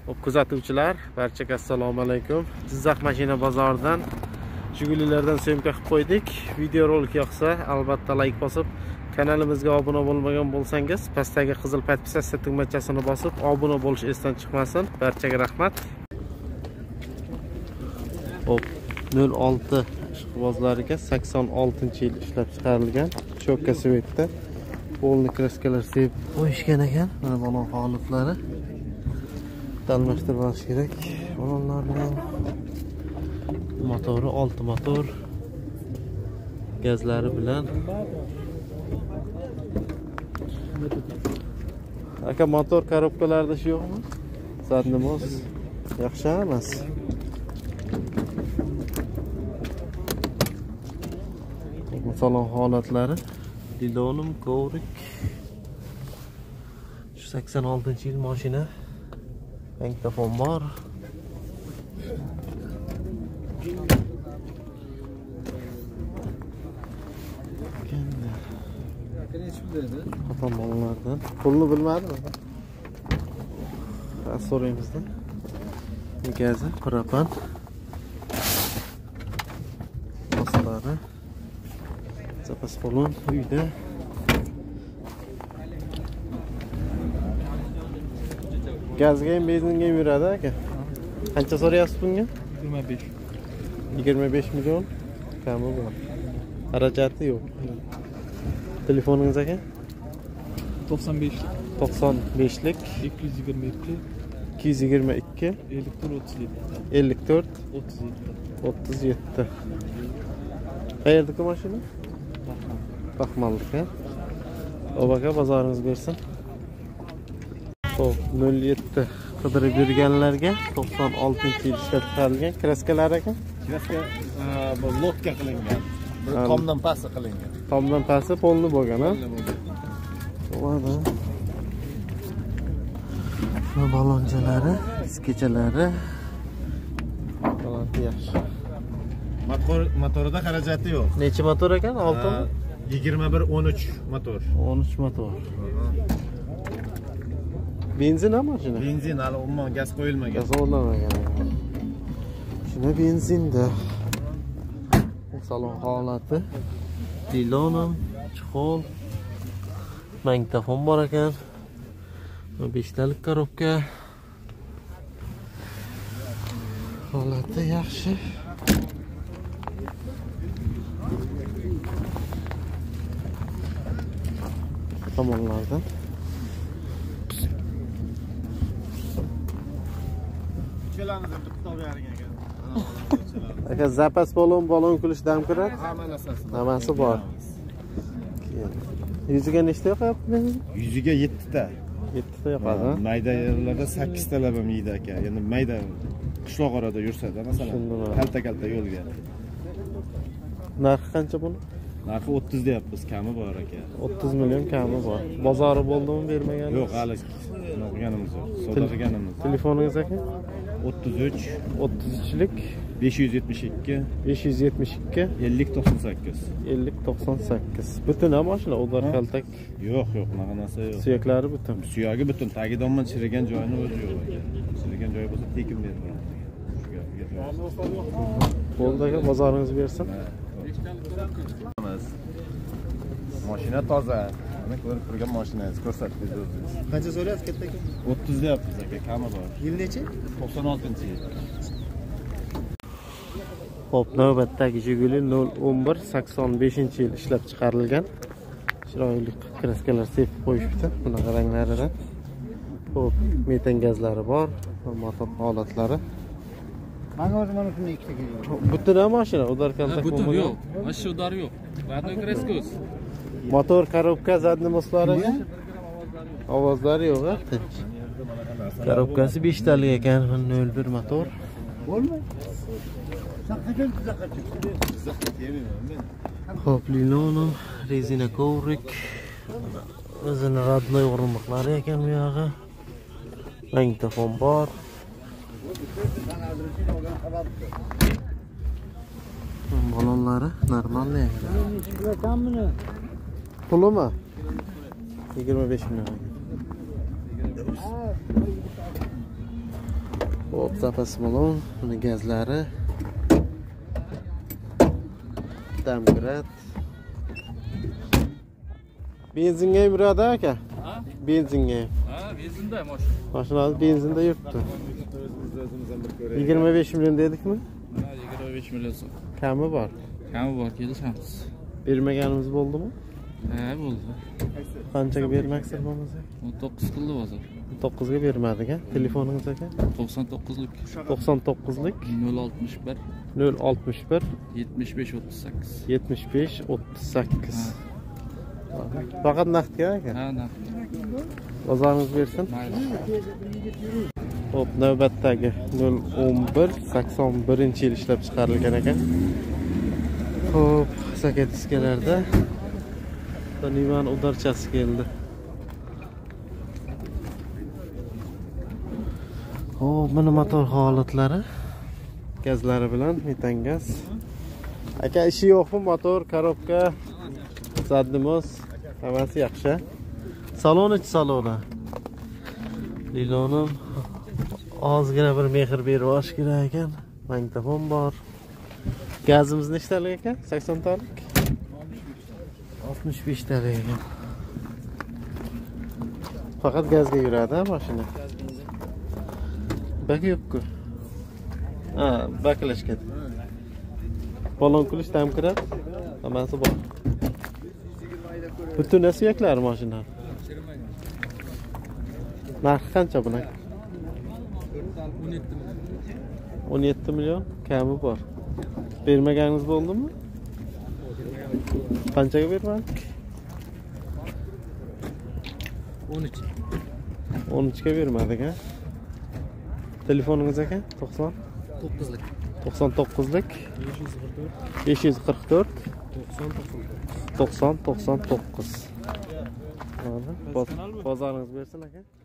Kuzatuvchilar, barchaga assalomu alaykum. Jizzax mashina bozoridan Jigulilardan syomka qilib qo'ydik. Video rolik yoqsa, albatta like bosib, kanalimizga obuna bo'lmagan bo'lsangiz, pastdagi qizil podpisatsiya tugmachasini bosib, obuna bo'lish esdan chiqmasin. Barchaga rahmat. Hop, 06 ishqibozlariga 86-yil ishlab chiqarilgan cho'kka svetda polni kraskalar sevib qo'yishgan ekan. Mana balon holatlari. Almashtirib olish kerak. Balonlarning motori 6 motor gazlari bilan. Aka motor korobkalarida shu yo'qmi? Zadni mos yaxshi emas. Salon holatlari. Dilonum kovrik. 86-yil mashina. Magnitofon bor. Qatan balonlardan. Pulni bilmadimi? So'raymizda. Gazi, propan. Moslari. Zapas balon uyda. Gazga ham benzinga ham yuradi aka. Qancha so'rayapsiz bunga? 25. 25 million. Kami bor. Xarajati yo'q. Telefoningiz aka? 95. 95lik 222 222 54 37. Qayerdagi mashina? Baxmallik. Obaka bozoringiz bersin. Hop, 07 qidirib yurganlarga 96-yil ishlab chiqarilgan kraskalar ekan. Kraska bu lotka qilingan. Bir tomdan pasti qilingan. Tomdan pasti polni bo'lgan, ha? Bo'ladi. Bu balonjalari, diskechalari. Balanti yaxshi. Motorida xarajati yo'q. Necha motor ekan? 6 mi? 21-13 motor. 13 motor. Benzin ham mashina? Benzin, hali umuman gaz qo'yilmagan. Gaz o'rnamagan. Shuna benzinda. Salon holati. Dilonim, chixol. Magnitofon bor ekan. 5 talik korobka. Holati yaxshi. Tomonlardan aka zapas balon kulish dam kiradi. Hammasi bor. Yuziga nechta yoqyapti? Yuziga 7 ta. 7 ta yoqadi. Mayda yerlarda 8 talab ham yeydi aka. Endi mayda qishloq orada yursa-da, masalan, kalta yo'lga. Narxi qancha buni? Narxi 30 deyapmiz, kami bor aka. 30 million kami bor. Bozori bo'ldimi, bermaganmi? Yo'q, hali qilganimiz yo'q. Savdo qilganimiz. Telefoningiz aka? 33 33lik 572 572 50 98. 50 98. Butun ham mashina, o'dar kaltak. Yo'q, bunaqa narsa yo'q. Suyaklari butun. Suyagi butun, tagidan chirigan joyini o'zi yo'q. Chirigan joyi bo'lsa tekin beradi. Bo'ldi aka, bozoringiz bersin. Mashina toza. Mana ko'rib turgan mashinangiz ko'rsatdingiz o'zingiz. Qancha so'rayapsiz katta aka? 30 deyapmiz aka, kami bor. Yil necha? 96-yil. Hop, navbatdagi Jiguli 011 85-yil ishlab chiqarilgan. Chiroyli kraskalar sepib qo'yishibdi, bunaqa ranglaridan. Hop, metan gazlari bor, motor holatlari. Mana shuni ikkita kelgan. Butun ham mashina, udar kaltak Butun bo'lmagan. yo'q. Mana udar yo'q. Radno kraska o'z. Motor korobka zadni moslari. Ovozlari yo'q, ha? Korobkasi 5 talik ekan, 01 motor. Bo'lmaydi. Hop, Lilono, rezina kovrik. O'zini radnoy o'rindiqlari ekan bu yog'i. Magnitofon bor. Balonlari normalniy. Pulimi? 25 million. Hop, zapasi malon, buni gazlari. Damgrat. Benzinga yuradi aka? Ha? Benzinga. Ha, benzinda mashina. Mashina benzinda yuribdi. 25 million dedikmi? Mana 25 million so'm. Kami bor. Kami bor, kelishamiz. Bermaganimiz bo'ldimi? Ha, bo'ldi. Qanchaga bermoqsiz bo'lmasa? 19 qildi bozor. 9 ga bermadik a. Telefoningiz aka? 99lik 99lik 061 061 75 38. 75 38. Faqat naqdga aka. Ha, naqd. Bozoringiz bersin. Mayli. Hop, navbatdagi 011 81-yil ishlab chiqarilgan ekan. Hop, sakatiskalarda Nivan udarchasi keldi. Hop, mana motor holatlari. Gazlari bilan metan gaz. Aka, ishi yo'qmi? Motor, korobka, zadnimoz, hammasi yaxshi. Saloni. Lilonim ozgina bir mehr berib olish kerak ekan. Magnitofon bor. Gazimiz nechtalik ekan? 80 talik. 65 talik ekan. Faqat gazga yuradi mashina. Bak yo'q-ku. Ha, baklash ketdi. Balon kulish tamkirab, hammasi bor. Butun suyaklari mashina. Narxi qancha buni? 17 million kami bor. Bermaganingiz bo'ldimi? Qanchaga bermadik? 13. 13 ga bermadik a. Telefoningiz aka? 9lik 99lik 544 90 99. Bozoringiz bersin aka.